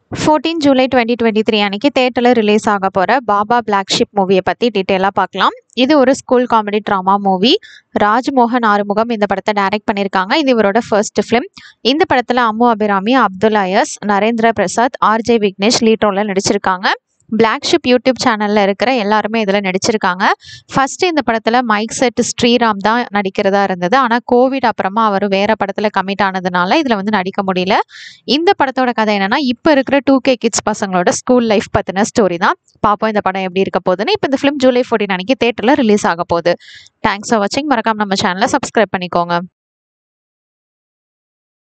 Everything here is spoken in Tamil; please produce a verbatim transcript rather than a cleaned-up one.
fourteen July twenty twenty-three அன்னைக்கு தியேட்டர்ல ரிலீஸ் ஆக போற பாபா பிளாக் ஷிப் மூவியை பத்தி டீட்டெயிலாக பார்க்கலாம். இது ஒரு school comedy drama movie. Rajmohan Arumugam இந்த படத்தை டைரக்ட் பண்ணியிருக்காங்க. இது இவரோட ஃபர்ஸ்ட் ஃபிலிம். இந்த படத்துல அம்மு அபிராமி, அப்துலாயஸ், நரேந்திர பிரசாத், ஆர்ஜே விக்னேஷ் லீட் ரோல்ல நடிச்சிருக்காங்க. பிளாக் ஷிப் யூடியூப் சேனல்ல இருக்கிற எல்லாருமே இதில் நடிச்சிருக்காங்க. ஃபர்ஸ்ட் இந்த படத்தில் மைக் செட் ஸ்ரீராம் தான் நடிக்கிறதா இருந்தது. ஆனால் கோவிட் அப்புறமா அவர் வேற படத்தில் கமிட் ஆனதுனால இதில் வந்து நடிக்க முடியல. இந்த படத்தோட கதை என்னன்னா, இப்போ இருக்கிற டூ கே கிட்ஸ் பசங்களோட ஸ்கூல் லைஃப் பற்றின ஸ்டோரி தான். பார்ப்போம் இந்த படம் எப்படி இருக்க போகுதுன்னு. இப்போ இந்த ஃபிலிம் ஜூலை ஃபோர்டீன் அன்னைக்கு தேட்டரில் ரிலீஸ் ஆக போகுது. தேங்க்ஸ் ஃபார் வாட்சிங். மறக்காம நம்ம சேனலை சப்ஸ்கிரைப் பண்ணிக்கோங்க.